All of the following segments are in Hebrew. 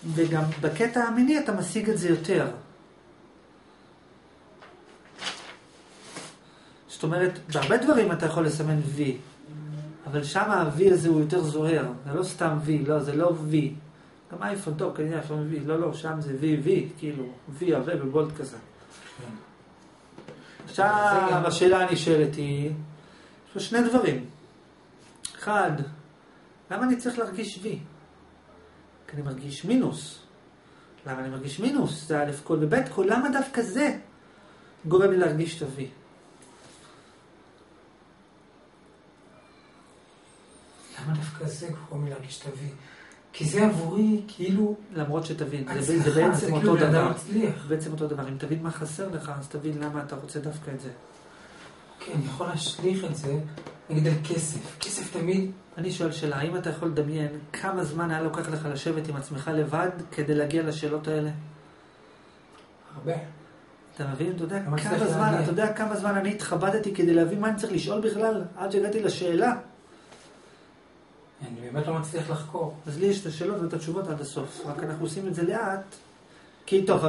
וגם בקטע המיני אתה משיג את זה יותר. זאת אומרת, בהרבה דברים אתה יכול לסמן V, אבל שם ה-V הזה הוא יותר זוהר. זה לא סתם V, לא, זה לא V. גם אייפון טוב, כנראה אייפון V, לא, שם זה V, כאילו, V עבה בבולט כזה. עכשיו, השאלה הנשאלת היא, יש פה שני דברים. אחד, למה אני צריך להרגיש V? כי אני מרגיש מינוס. למה אני מרגיש מינוס? זה א' כל וב' כל. למה דווקא זה גורם לי להרגיש את ה-V? למה דווקא זה גורם לי להרגיש את ה-V? כי זה עבורי כאילו... למרות שתבין, זה בעצם אותו דבר. בעצם אותו דבר. אם תבין מה חסר לך, אז תבין למה אתה רוצה דווקא את זה. כן, אני יכול להשליך את זה, נגיד על כסף. כסף תמיד... אני שואל שאלה, האם אתה יכול לדמיין כמה זמן היה לוקח לך לשבת עם עצמך לבד כדי להגיע לשאלות האלה? הרבה. אתה מבין? אתה יודע כמה זמן אני התחבטתי כדי להבין מה אני צריך לשאול בכלל עד שהגעתי לשאלה? אני באמת לא מצליח לחקור. אז לי יש את השאלות ואת התשובות עד הסוף. רק אנחנו עושים את זה לאט. כי טוב,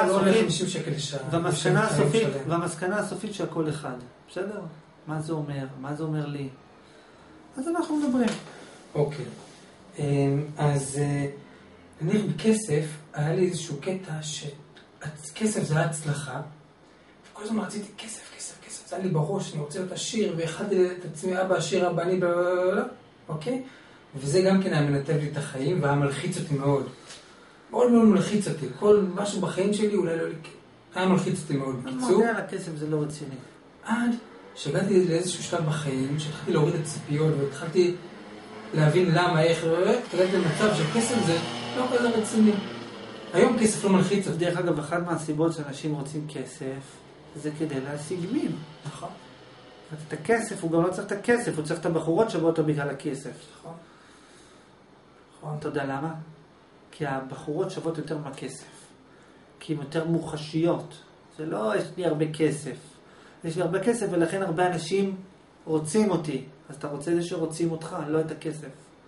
והמסקנה הסופית שהכל אחד. בסדר? מה זה אומר? מה זה אומר לי? אז אנחנו מדברים. אוקיי. אז נניח בכסף, היה לי איזשהו קטע שכסף זה היה הצלחה. וכל הזמן רציתי כסף, כסף, כסף. זה היה לי בראש, אני רוצה להיות עשיר, ואחדתי את עצמי, אבא עשיר, אבא אני, אוקיי? וזה גם כן היה מנתב לי את החיים, והיה מלחיץ אותי מאוד. מאוד מאוד מלחיץ אותי. כל משהו בחיים שלי אולי לא... היה מלחיץ אותי מאוד. אני מודה על הכסף, זה לא רציני. עד שהגעתי לאיזשהו שלב בחיים, שהתחלתי להוריד את הציפיות, והתחלתי להבין למה, איך... הגעתי למצב שכסף זה לא כזה רציני. היום כסף לא מלחיץ אותי. דרך אגב, אחת מהסיבות שאנשים רוצים כסף, זה כדי להשיג מין. נכון. את הכסף, הוא גם לא צריך את הכסף, הוא צריך את הבחורות שבו אותו בגלל הכסף. נכון. אתה יודע למה? כי הבחורות שוות יותר מהכסף. כי הן יותר מוחשיות. זה לא, יש לי הרבה כסף. יש לי הרבה כסף ולכן הרבה אנשים רוצים אותי. אז אתה רוצה זה שרוצים אותך, לא את הכסף.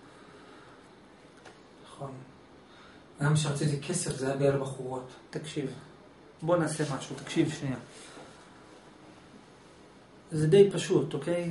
נכון. גם שרציתי כסף זה היה ביד הבחורות. תקשיב. בוא נעשה משהו. תקשיב שנייה. זה די פשוט, אוקיי?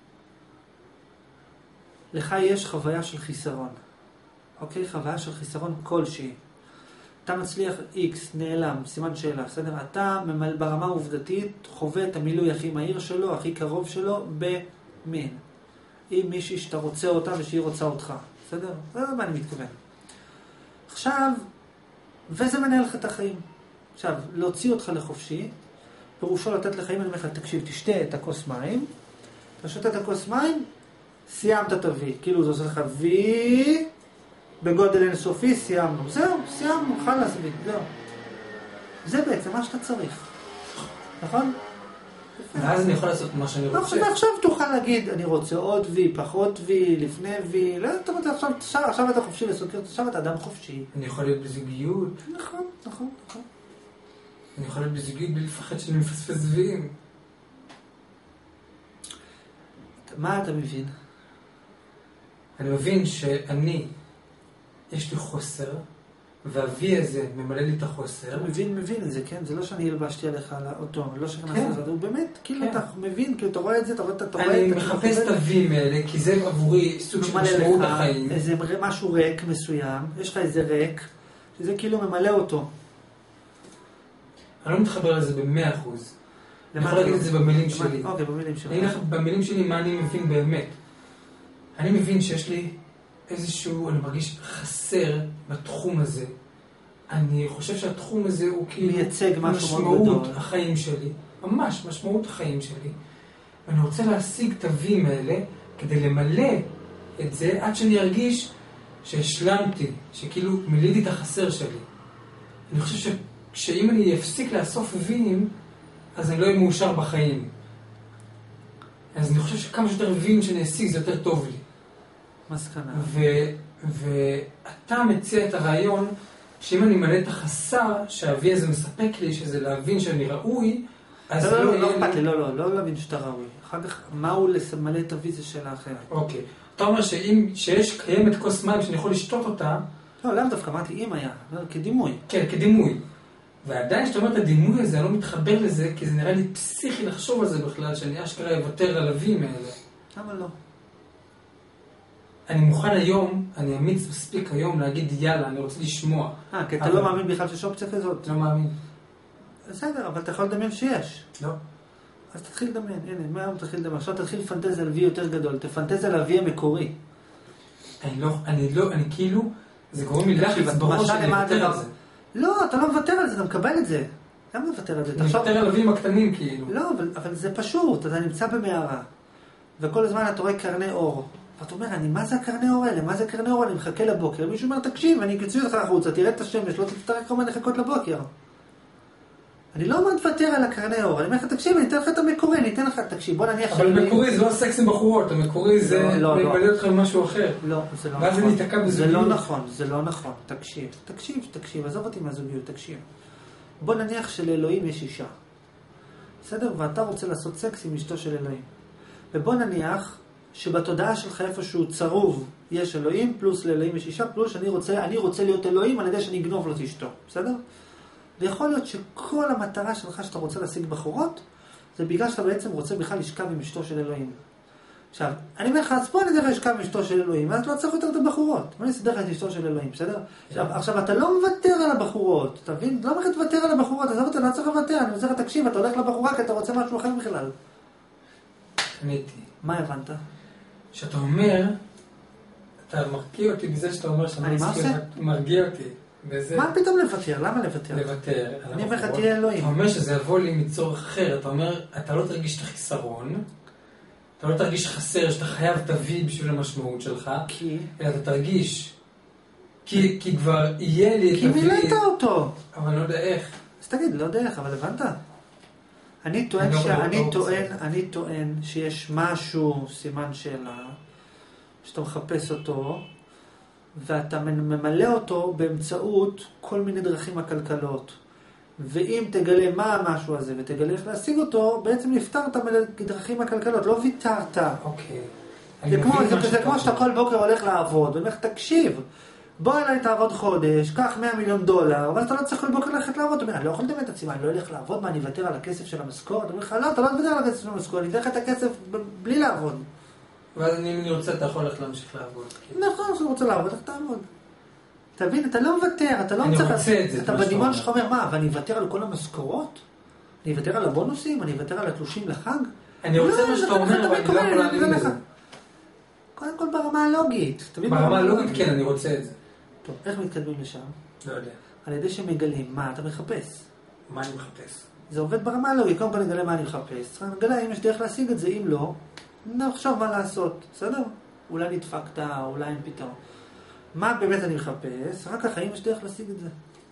לך יש חוויה של חיסרון. אוקיי? חוויה של חיסרון כלשהי. אתה מצליח X, נעלם, סימן שאלה, בסדר? אתה ברמה העובדתית חווה את המילוי הכי מהיר שלו, הכי קרוב שלו, במין. עם מישהי שאתה רוצה אותה ושהיא רוצה אותך. בסדר? זה מה אני מתכוון. עכשיו, וזה מנהל לך את החיים. עכשיו, להוציא אותך לחופשי, פירושו לתת לחיים, אני אומר לך, תקשיב, תשתה את הכוס מים, אתה שותה את הכוס מים, סיימת את ה-V. כאילו זה עושה לך V, בגודל אינסופי, סיימנו. זהו, סיימנו, חלאס בי, זהו. זה בעצם מה שאתה צריך. נכון? ואז אני יכול לעשות מה שאני רוצה. ועכשיו תוכל להגיד, אני רוצה עוד V, פחות V, לפני V, לא, אתה רוצה, עכשיו אתה חופשי לסוכר, עכשיו אתה אדם חופשי. אני יכול להיות בזוגיות. נכון, נכון, נכון. אני יכול להיות בזוגיות בלי לפחד שאני מפספס V'ים. מה אתה מבין? אני מבין שאני, יש לי חוסר, וה-V הזה ממלא לי את החוסר. אתה מבין את זה, כן? זה לא שאני הלבשתי עליך על אותו, לא שכנעתי את זה, הוא באמת, כאילו אתה מבין, כאילו אתה רואה את זה, אתה רואה את זה. אני מחפש את ה-V'ים האלה, כי זה עבורי סוג של משמעות החיים. איזה משהו ריק מסוים, יש לך איזה ריק, שזה כאילו ממלא אותו. אני לא מתחבר לזה ב100%. אני יכול להגיד את זה במילים שלי. אוקיי, במילים שלי. אני אלך במילים שלי מה אני מבין באמת. אני מבין שיש לי איזשהו, אני מרגיש חסר בתחום הזה. אני חושב שהתחום הזה הוא כאילו מייצג משהו מאוד משמעות גדול. החיים שלי. ממש, משמעות החיים שלי. ואני רוצה להשיג את הווים האלה כדי למלא את זה עד שאני ארגיש שהשלמתי, שכאילו מילאתי את החסר שלי. אני חושב שאם אני אפסיק לאסוף ווים, אז אני לא אהיה מאושר בחיים. אז אני חושב שכמה שיותר ווים שאני אשיג זה יותר טוב לי. מסקנה. ואתה מציע את הרעיון שאם אני מלא את החסר שהאבי הזה מספק לי, שזה להבין שאני ראוי, אז לא אכפת לי, לא להבין שאתה ראוי. אחר כך, מהו למלא את אבי זה שאלה אחרת. אוקיי. אתה אומר שיש קיימת כוס מים שאני יכול לשתות אותה, לא, לאו דווקא, אמרתי אם היה, כדימוי. כן, כדימוי. ועדיין כשאתה אומר את הדימוי הזה, אני לא מתחבר לזה, כי זה נראה לי פסיכי לחשוב על זה בכלל, שאני אשכרה יוותר על אבים האלה. למה לא? אני מוכן היום, אני אמיץ מספיק היום להגיד יאללה, אני רוצה לשמוע. כי אתה לא מאמין בכלל שיש אופציה כזאת? לא מאמין. בסדר, אבל אתה יכול לדמיין שיש. לא. אז תתחיל לדמיין, הנה, מהיום תתחיל לדמיין. עכשיו תתחיל לפנטז על וי יותר גדול, תפנטז על הוי המקורי. אני כאילו, זה גורם לי לחץ בראש שאני מוותר על זה. לא, אתה לא מוותר על זה, אתה מקבל את זה. למה מוותר על זה? אני מוותר על הווים הקטנים כאילו. לא, אבל זה פשוט, אתה נמצא במערה, וכל הזמן אתה רואה קרני אור. ואתה אומר, מה זה הקרני אור האלה? מה זה הקרני אור האלה? אני מחכה לבוקר. מישהו אומר, תקשיב, אני אקצוי אותך החוצה, תראה את השמש, לא תצטרך כמה לחכות לבוקר. אני לא אומר תוותר על הקרני אור, אני אומר לך, תקשיב, אני אתן לך את המקורי, אני אתן לך, תקשיב, בוא נניח... אבל המקורי זה לא סקס עם בחורות, המקורי זה מבלע אותך במשהו אחר. לא, זה לא נכון. ואז זה ניתקע בזוגיות. זה לא נכון, זה לא נכון. תקשיב, עזוב אותי מהזוגיות, תקשיב. בוא נניח שלאלוהים יש אישה. בסדר? ואתה רוצה לעשות סקס עם אשתו של אלוהים. ובוא נניח שבתודעה שלך איפשהו צרוב יש אלוהים, פלוס לאלוהים יש אישה, פלוס אני רוצה להיות אלוהים על ידי שאני אגנוב לו את אשתו. בסדר? ויכול להיות שכל המטרה שלך שאתה רוצה להשיג בחורות, זה בגלל שאתה בעצם רוצה בכלל לשכב עם אשתו של אלוהים. עכשיו, אני אומר לך, אז בוא נדרך לשכב עם אשתו של אלוהים, אז לא צריך יותר את הבחורות. בוא נסדר לך את אשתו של אלוהים, בסדר? עכשיו, אתה לא מוותר על הבחורות, אתה מבין? לא אומר תוותר על הבחורות, אז אתה לא צריך לוותר, אני רוצה לך, תקשיב, אתה הולך לבחורה כי אתה רוצה משהו אחר בכלל. עניתי. מה הבנת? שאתה אומר, אתה מרגיע אותי בזה שאתה אומר שאני מה עושה? מרגיע אותי. מה פתאום לוותר? למה לוותר? לוותר. אני אומר לך, תהיה אלוהים. אתה אומר שזה יבוא לי מצורך אחר. אתה אומר, אתה לא תרגיש את החיסרון, אתה לא תרגיש חסר, שאתה חייב תביא בשביל המשמעות שלך, אלא אתה תרגיש, כי כבר יהיה לי כי מילאת אותו. אבל אני לא יודע איך. אז תגיד, לא יודע איך, אבל הבנת? אני טוען שיש משהו, סימן שאלה, שאתה מחפש אותו, ואתה ממלא אותו באמצעות כל מיני דרכים הכלכלות. ואם תגלה מה המשהו הזה ותגלה איך להשיג אותו, בעצם נפטרת מדרכים הכלכלות, לא ויתרת. אוקיי. זה כמו שאתה כל בוקר הולך לעבוד, ואומר לך, תקשיב, בוא אליי תעבוד חודש, קח $100 מיליון, ואז אתה לא צריך כל בוקר ללכת לעבוד. אתה אומר, אני לא יכול לדמיין את עצמי, אני לא אלך לעבוד, מה, אני אוותר על הכסף של המשכורת? אתה אומר לך, לא, אתה לא תוותר על הכסף של המשכורת, אני אתן לך את הכסף בלי לעבוד. ואז אם אני רוצה, אתה יכול ללכת להמשיך לעבוד. נכון, כשאתה רוצה לעבוד, איך תעבוד? תבין, אתה לא מוותר, אתה לא רוצה את זה. אתה בדימון שלך אומר, מה, ואני אוותר על כל המשכורות? אני אוותר על הבונוסים? אני אוותר על התלושים לחג? אני רוצה מה שאתה אומר, אבל אני לא יכול להאמין לזה. קודם כל ברמה הלוגית. ברמה הלוגית, כן, אני רוצה את זה. טוב, איך מתקדמים לשם? לא יודע. על ידי שמגלים מה אתה מחפש. מה אני מחפש? זה עובד ברמה הלוגית, קודם כל נגלה מה אני מחפש. נגלה אם יש דרך להשיג את זה, אם לא, נחשוב מה לעשות, בסדר? אולי נדפקת, אולי אין פתרון. מה באמת אני מחפש? רק החיים יש דרך להשיג את זה.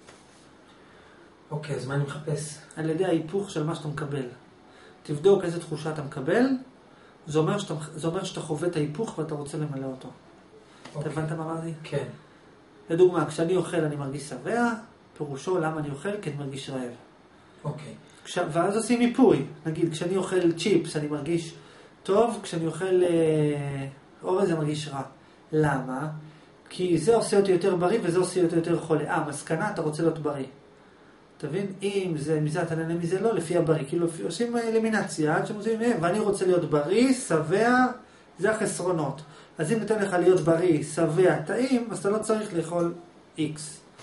אוקיי, אז מה אני מחפש? על ידי ההיפוך של מה שאתה מקבל. תבדוק איזה תחושה אתה מקבל, זה אומר שאתה חווה את ההיפוך ואתה רוצה למלא אותו. אתה הבנת מה אמרתי? כן. לדוגמה, כשאני אוכל אני מרגיש שבע, פירושו למה אני אוכל? כי אני מרגיש רעב. אוקיי. ואז עושים מיפוי. נגיד, כשאני אוכל צ'יפס אני מרגיש טוב, כשאני אוכל אורז אני מרגיש רע. למה? כי זה עושה אותי יותר בריא וזה עושה אותי יותר חולה. מסקנה, אתה רוצה להיות בריא. תבין? אם זה מזה אתה נהנה מזה לא, לפי הבריא. כאילו עושים אלימינציה, עד שמוצאים, ואני רוצה להיות בריא, שבע, זה החסרונות. אז אם ניתן לך להיות בריא, שבע, טעים, אז אתה לא צריך לאכול X.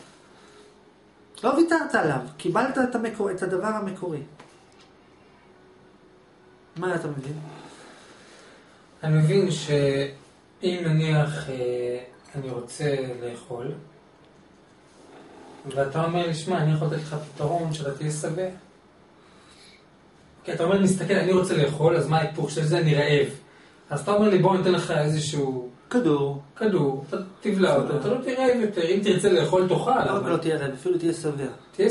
לא ויתרת עליו, קיבלת את הדבר המקורי. מה אתה מבין? אני מבין שאם נניח אני רוצה לאכול, ואתה אומר לי, שמע, אני יכול לתת לך פתרון שאתה תהיה שבע. כי אתה אומר לי, מסתכל, אני רוצה לאכול, אז מה ההיפוך של זה? אני רעב. אז אתה אומר לי, בוא ניתן לך איזשהו... כדור, אתה תבלע אותו, אתה לא תהיה רעב יותר. אם תרצה לאכול, תאכל. לא תהיה רעב, אפילו תהיה שבע.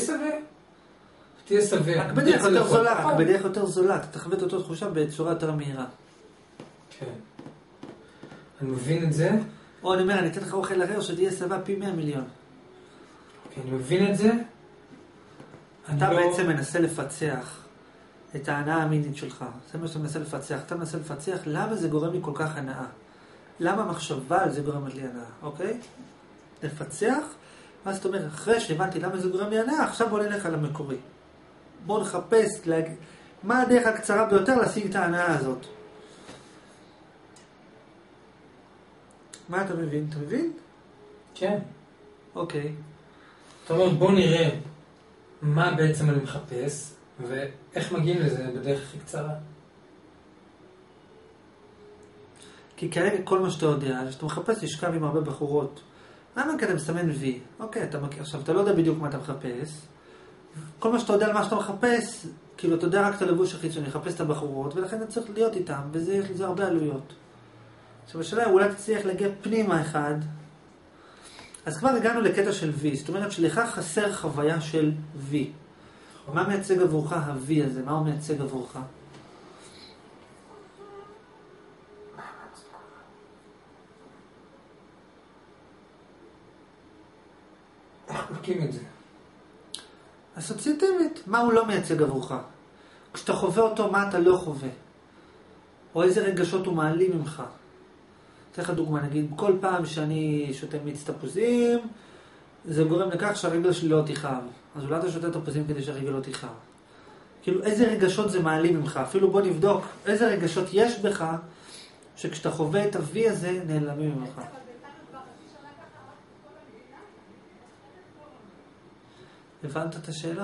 תהיה שבע. רק בדרך יותר זולה, אתה תחווה את אותו תחושה בצורה יותר מהירה. כן. אני מבין את זה. או אני אומר, אני אתן לך אוכל אחר שתהיה שבע פי 100 מיליון. אני מבין את זה. אתה בעצם מנסה לפצח את ההנאה המינית שלך. זה מה שאתה מנסה לפצח. אתה מנסה לפצח למה זה גורם לי כל כך הנאה. למה המחשבה על זה גורמת לי הנאה, אוקיי? לפצח, ואז אתה אומר, אחרי שהבנתי למה זה גורם לי הנאה, עכשיו בוא נלך על המקורי. בוא נחפש, מה הדרך הקצרה ביותר להשיג את ההנאה הזאת. מה אתה מבין? אתה מבין? כן. אוקיי. זאת אומרת, בוא נראה מה בעצם אני מחפש, ואיך מגיעים לזה בדרך הכי קצרה. כי כרגע כל מה שאתה יודע, שאתה מחפש לשכב עם הרבה בחורות. למה כי אתה מסמן וי? אוקיי, עכשיו אתה לא יודע בדיוק מה אתה מחפש. כל מה שאתה יודע על מה שאתה מחפש, כאילו אתה יודע רק את הלבוש החיצוני, לחפש את הבחורות, ולכן אתה צריך להיות איתם, וזה יש לזה הרבה עלויות. עכשיו השאלה, אולי תצליח להגיע פנימה אחד, אז כבר הגענו לקטע של וי, זאת אומרת שלך חסר חוויה של וי. מה מייצג עבורך הוי הזה? מה הוא מייצג עבורך? איך בודקים את זה? אסוציאטיבית, מה הוא לא מייצג עבורך? כשאתה חווה אותו, מה אתה לא חווה? או איזה רגשות הוא מעלים ממך? אתן לך דוגמה, נגיד, כל פעם שאני שותה מיץ תפוזים, זה גורם לכך שהרגל שלי לא תכאב. אז אולי אתה שותה תפוזים כדי שהרגל לא תכאב. כאילו, איזה רגשות זה מעלים ממך? אפילו בוא נבדוק איזה רגשות יש בך, שכשאתה חווה את הוי הזה, נעלמים ממך. הבנת את השאלה?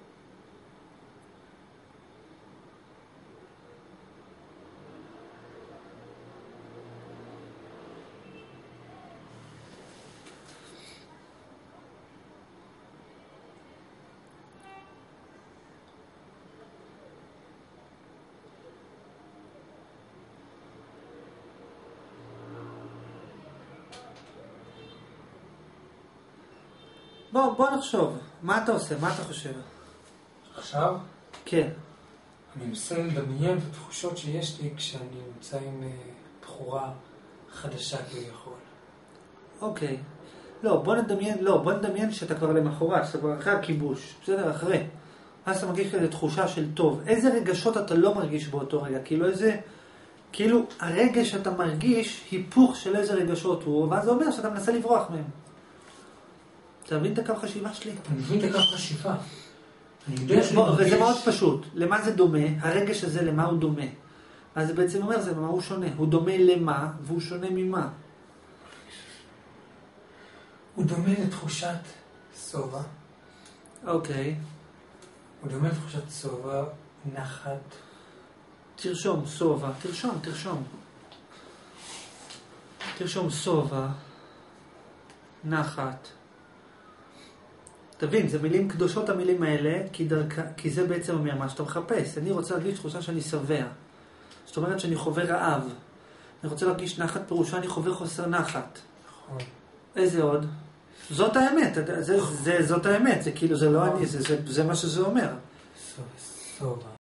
בוא נחשוב. מה אתה עושה? מה אתה חושב? עכשיו? כן. אני מנסה לדמיין את התחושות שיש לי כשאני נמצא עם בחורה חדשה כביכול. אוקיי. בוא נדמיין שאתה כבר למחרת, שאתה כבר אחרי הכיבוש. בסדר, אחרי. אז אתה מרגיש כזה תחושה של טוב. איזה רגשות אתה לא מרגיש באותו רגע? כאילו הרגש שאתה מרגיש היפוך של איזה רגשות הוא, ואז זה אומר שאתה מנסה לברוח מהם. אתה מבין את הקו חשיבה שלי? אני מבין את הקו חשיבה. וזה מאוד פשוט. למה זה דומה? הרגש הזה למה הוא דומה? אז זה בעצם אומר, זה מה הוא שונה. הוא דומה למה, והוא שונה ממה. הוא דומה לתחושת סובה. אוקיי. הוא דומה לתחושת סובה, נחת. תרשום סובה. תרשום סובה, נחת. תבין, זה מילים קדושות המילים האלה, כי זה בעצם אומר מה שאתה מחפש. אני רוצה להרגיש תחושה שאני שבע. זאת אומרת שאני חווה רעב. אני רוצה להרגיש נחת פירושה, אני חווה חוסר נחת. נכון. איזה עוד? זאת האמת, זאת האמת, זה כאילו, זה לא אני, זה מה שזה אומר. סובה.